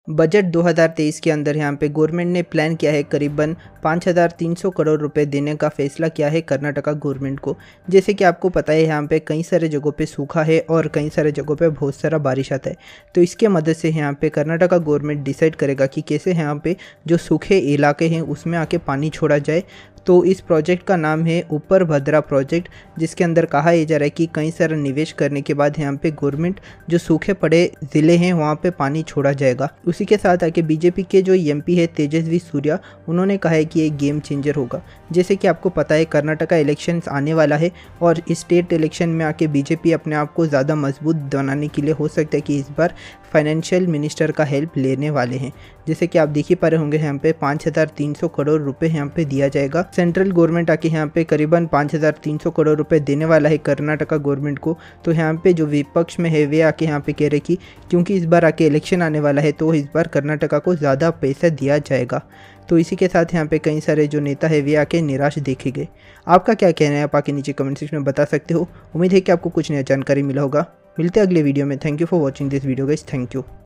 Budget 2023 के अंदर यहाँ पे गवर्नमेंट ने प्लान किया है करीबन 5,300 करोड़ रुपए देने का फैसला किया है कर्नाटका गवर्नमेंट को। जैसे कि आपको पता है यहाँ पे कई सारे जगहों पे सूखा है और कई सारे जगहों पे बहुत सारा बारिश आता है। तो इसके मदद से यहाँ पे कर्नाटका गवर्नमेंट डिसाइड करेगा कि कैसे यहाँ पे जो सूखे इलाके हैं उसमें आके पानी छोड़ा जाए। तो इस प्रोजेक्ट का नाम है ऊपर भद्रा प्रोजेक्ट, जिसके अंदर कहा यह जा रहा है कि कई सारा निवेश करने के बाद यहाँ पे गवर्नमेंट जो सूखे पड़े ज़िले हैं वहाँ पे पानी छोड़ा जाएगा। उसी के साथ आके बीजेपी के जो एमपी है तेजस्वी सूर्या, उन्होंने कहा है कि ये गेम चेंजर होगा। जैसे कि आपको पता है कर्नाटका इलेक्शंस आने वाला है और स्टेट इलेक्शन में आके बीजेपी अपने आप को ज़्यादा मजबूत बनाने के लिए हो सकता है कि इस बार फाइनेंशियल मिनिस्टर का हेल्प लेने वाले हैं। जैसे कि आप देख ही पा रहे होंगे यहाँ पे 5,300 करोड़ रुपए यहाँ पे दिया जाएगा। सेंट्रल गवर्नमेंट आके यहाँ पे करीबन 5,300 करोड़ रुपए देने वाला है कर्नाटका गवर्नमेंट को। तो यहाँ पे जो विपक्ष में है वे आके यहाँ पे कह रहे कि क्योंकि इस बार आके इलेक्शन आने वाला है तो इस बार कर्नाटका को ज़्यादा पैसा दिया जाएगा। तो इसी के साथ यहाँ पे कई सारे जो नेता है वे आके निराश देखे गए। आपका क्या कहना है आप आके नीचे कमेंट सेक्शन में बता सकते हो। उम्मीद है कि आपको कुछ नया जानकारी मिला होगा। मिलते हैं अगले वीडियो में। Thank you for watching this video guys. Thank you.